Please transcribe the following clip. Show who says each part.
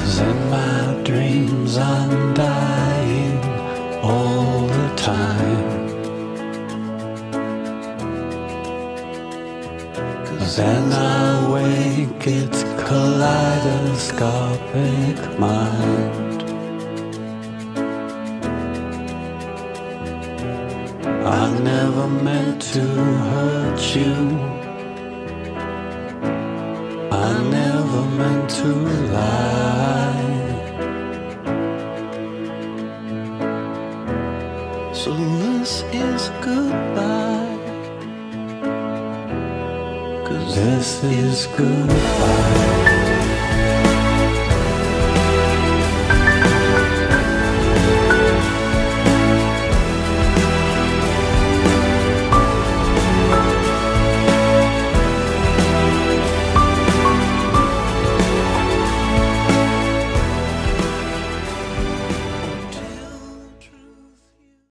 Speaker 1: 'Cause in my dreams I'm dying all the time. 'Cause when I wake it's kaleidoscopic mind. I never meant to hurt you. I never meant to lie. So this is goodbye. 'Cause this is goodbye.